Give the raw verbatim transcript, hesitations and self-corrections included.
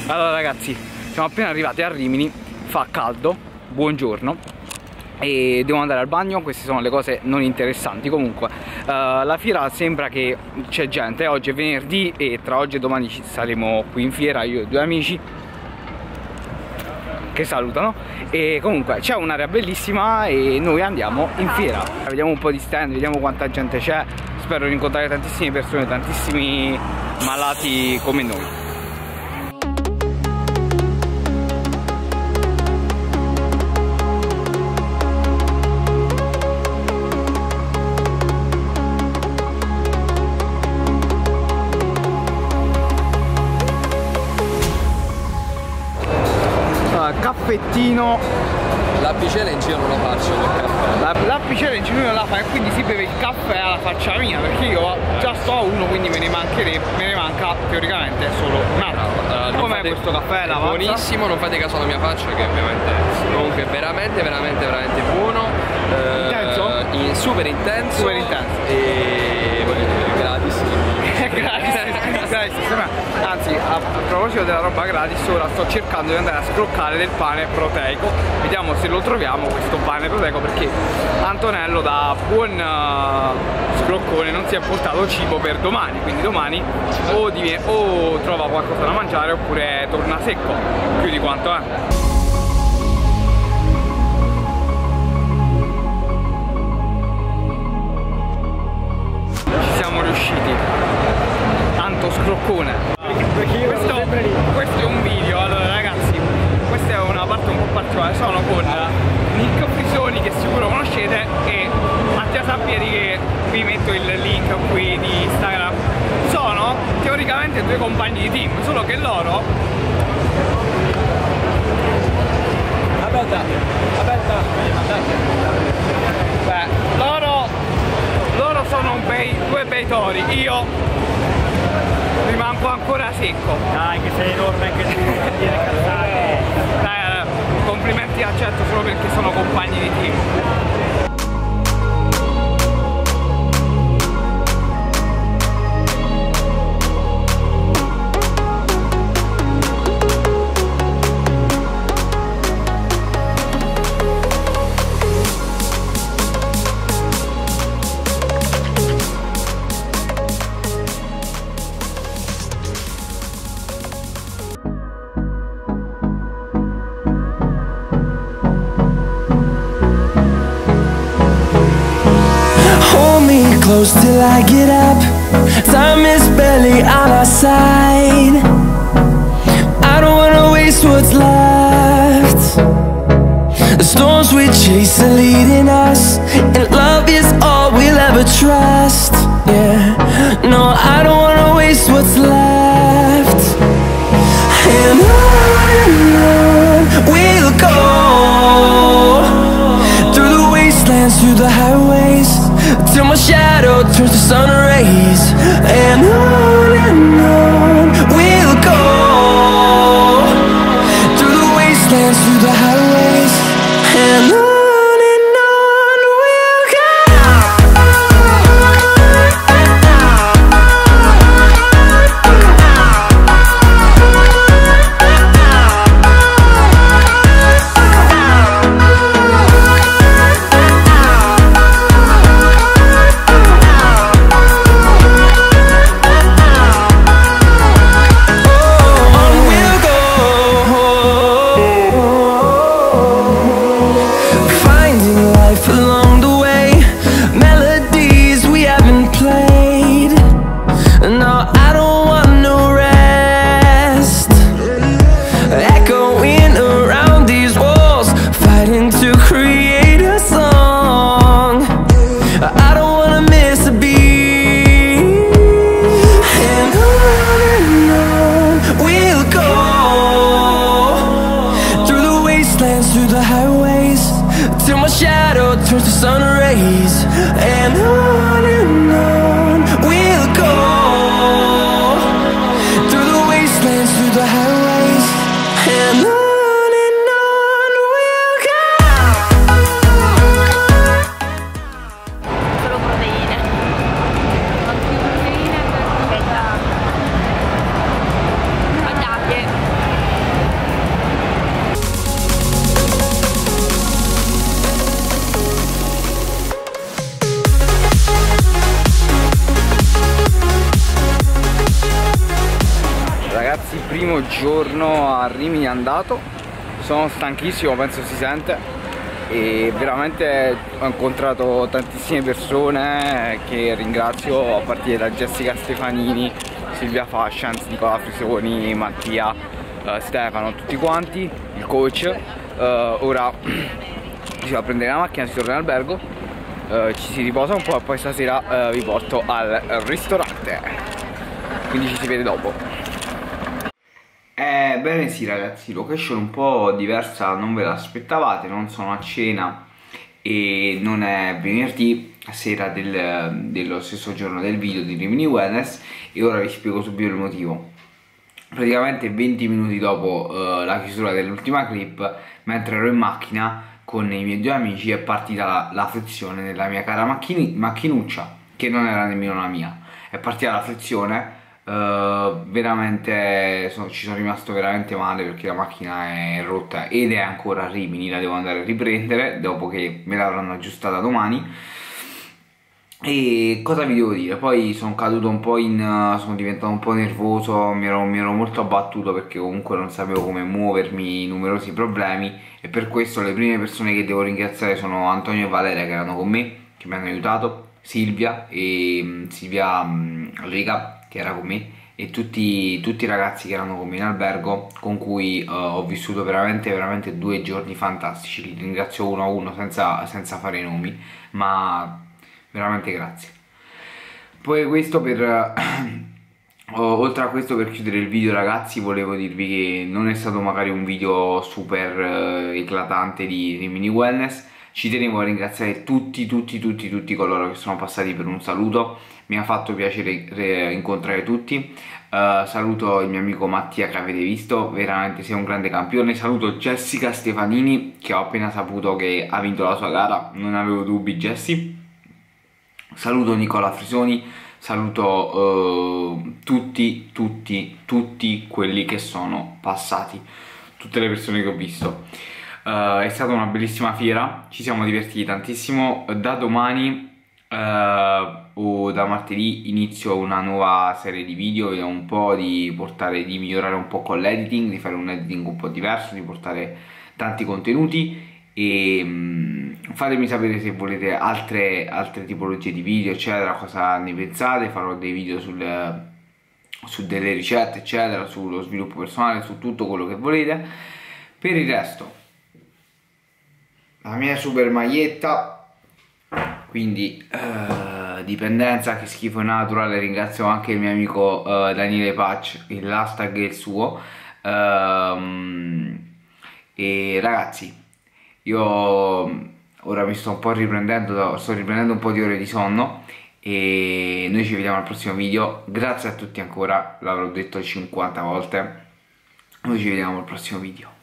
Allora ragazzi, siamo appena arrivati a Rimini, fa caldo, buongiorno, e devo andare al bagno. Queste sono le cose non interessanti. Comunque uh, la fiera sembra che c'è gente, oggi è venerdì e tra oggi e domani ci saremo qui in fiera, io e due amici che salutano. E comunque c'è un'area bellissima e noi andiamo in fiera, vediamo un po' di stand, vediamo quanta gente c'è. Spero di incontrare tantissime persone, tantissimi malati come noi. Caffettino. L'appicella in giro non la faccio per caffè. L'appicella in giro non la fa e quindi si beve il caffè alla faccia mia, perché io già sto a uno, quindi me ne mancherebbe, me ne manca teoricamente solo un altro. Uh, Com'è questo caffè? È buonissimo, non fate caso alla mia faccia che ovviamente comunque è veramente veramente veramente buono. Uh, intenso? In, super intenso. Super intenso. E voglio dire, gratis. gratis. Anzi, a, a proposito della roba gratis, ora sto cercando di andare a scroccare del pane proteico. Vediamo se lo troviamo questo pane proteico, perché Antonello da buon uh, scroccone non si è portato cibo per domani, quindi domani o, o trova qualcosa da mangiare oppure torna secco, più di quanto è. Ci siamo riusciti. Tanto scroccone. Questo, questo è un video, allora ragazzi, questa è una parte un po' particolare. Sono con Nick Frisoni, che sicuro conoscete, e Mattia Sampieri, che vi metto il link qui di Instagram. Sono teoricamente due compagni di team, solo che loro... Aspetta, aspetta, beh, loro, loro sono un bei, due bei tori, io rimango ancora secco. Dai che sei enorme anche tu, non dire cazzate. Dai, complimenti accetto solo perché sono compagni di team. Close till I get up. Time is barely on our side. I don't wanna waste what's left. The storms we chase are leading us, and love is all we'll ever trust. Yeah, no, I don't wanna waste what's left. And on and on we'll go, through the wastelands, through the highways, till my shadow turns to sun rays. And on and on we'll go, through the wastelands, through the highways, and on. Turns to sun rays, and on and on we'll go, through the wastelands, through the highways, and on and on we'll go. Solo proteine. Quante proteine? Patate. giorno a Rimini andato, sono stanchissimo, penso si sente, e veramente ho incontrato tantissime persone che ringrazio, a partire da Jessica Stefanini, Silvia Fascians, Nicola Frisoni, Mattia, eh, Stefano, tutti quanti, il coach. Eh, ora si va a prendere la macchina, si torna in albergo, eh, ci si riposa un po' e poi stasera eh, vi porto al ristorante, quindi ci si vede dopo. Ebbene sì ragazzi, location un po' diversa, non ve l'aspettavate, non sono a cena e non è venerdì sera del, dello stesso giorno del video di Rimini Wellness, e ora vi spiego subito il motivo. Praticamente venti minuti dopo uh, la chiusura dell'ultima clip, mentre ero in macchina con i miei due amici, è partita la, la frizione nella mia cara macchini, macchinuccia, che non era nemmeno la mia. È partita la frizione. Uh, veramente so, ci sono rimasto veramente male, perché la macchina è rotta ed è ancora a Rimini, la devo andare a riprendere dopo che me l'avranno aggiustata domani. E cosa vi devo dire? Poi sono caduto un po' in... Uh, sono diventato un po' nervoso, mi ero, mi ero molto abbattuto perché comunque non sapevo come muovermi, numerosi problemi, e per questo le prime persone che devo ringraziare sono Antonio e Valeria, che erano con me, che mi hanno aiutato, Silvia e um, Silvia um, Riga, che era con me, e tutti, tutti i ragazzi che erano con me in albergo, con cui uh, ho vissuto veramente veramente due giorni fantastici. Li ringrazio uno a uno senza, senza fare nomi, ma veramente grazie. Poi questo per uh, oltre a questo, per chiudere il video ragazzi, volevo dirvi che non è stato magari un video super uh, eclatante di Rimini Wellness. Ci tenevo a ringraziare tutti, tutti, tutti, tutti coloro che sono passati per un saluto. Mi ha fatto piacere incontrare tutti. Uh, saluto il mio amico Mattia, che avete visto, veramente sei un grande campione. Saluto Jessica Stefanini, che ho appena saputo che ha vinto la sua gara, non avevo dubbi Jessi. Saluto Nicola Frisoni, saluto uh, tutti, tutti, tutti quelli che sono passati, tutte le persone che ho visto. Uh, è stata una bellissima fiera, ci siamo divertiti tantissimo. Da domani uh, o da martedì inizio una nuova serie di video, vedo un po' di portare, di migliorare un po' con l'editing, di fare un editing un po' diverso, di portare tanti contenuti, e um, fatemi sapere se volete altre, altre tipologie di video eccetera, cosa ne pensate. Farò dei video sul, su delle ricette eccetera, sullo sviluppo personale, su tutto quello che volete. Per il resto, la mia super maglietta, quindi uh, dipendenza, che schifo naturale. Ringrazio anche il mio amico uh, Daniele Patch, l'hashtag è il suo. Uh, e ragazzi, io ora mi sto un po' riprendendo, sto riprendendo un po' di ore di sonno, e noi ci vediamo al prossimo video. Grazie a tutti ancora, l'avrò detto cinquanta volte, noi ci vediamo al prossimo video.